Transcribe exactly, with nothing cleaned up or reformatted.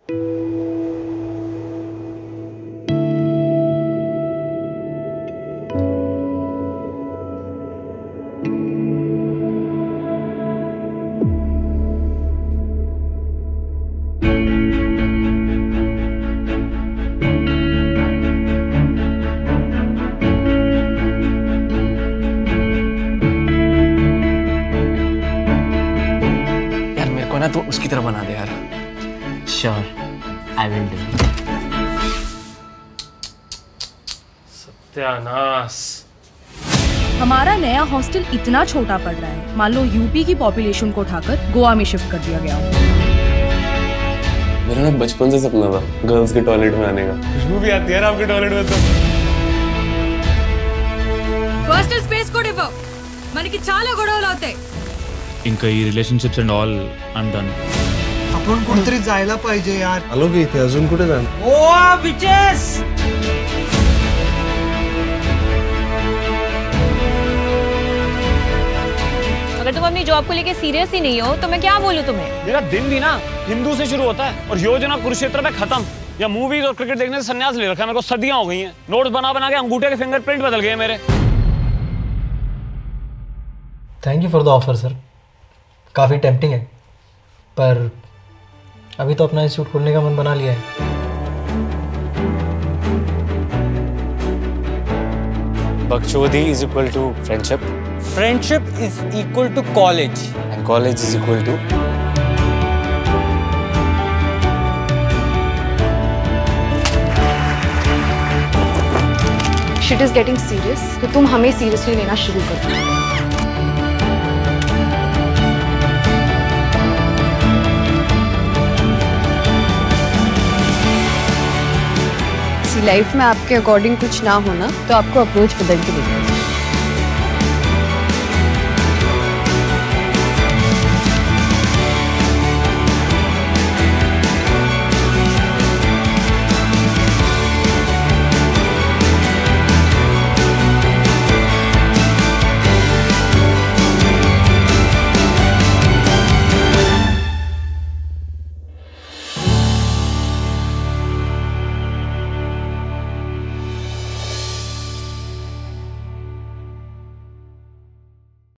ना तो उसकी तरह बना दे यार। Sure, I will do. सत्यानाश। हमारा नया हॉस्टल इतना छोटा पड़ रहा है, मान लो यूपी की पॉपुलेशन को उठाकर गोवा में शिफ्ट कर दिया गया। मेरा ना बचपन से सपना था गर्ल्स के टॉयलेट में आने का। खुशबू भी आती है ना आपके टॉयलेट में तो। पर्सनल स्पेस को डिफो మనకి చాలా గొడవలు అవుతాయి. ఇంకా ఈ relationships and all I am done. आपण कुठेतरी जायला पाहिजे यार. आलो की इथे अजून कुठे जाणार? Oh bitches. अगर तुम अपनी जॉब को लेके सीरियस ही नहीं हो तो मैं क्या बोलूं तुम्हें? मेरा दिन भी ना हिंदू से शुरू होता है और योजना कुरुक्षेत्र में खत्म. या मूवीज और क्रिकेट देखने से संन्यास ले रखा है. मेरे को सदियां हो गई हैं. नोट्स बना बना के अंगूठे के फिंगरप्रिंट बदल गए मेरे. Thank you for the offer sir. काफ़ी टेम्पटिंग है पर अभी तो अपना इंस्टीट्यूट खोलने का मन बना लिया है. बकचोदी is equal to friendship. Friendship is equal to college and college is equal to shit is getting serious. तो तुम हमें सीरियसली लेना शुरू कर दो. लाइफ में आपके अकॉर्डिंग कुछ ना होना तो आपको अप्रोच बदल के देखना.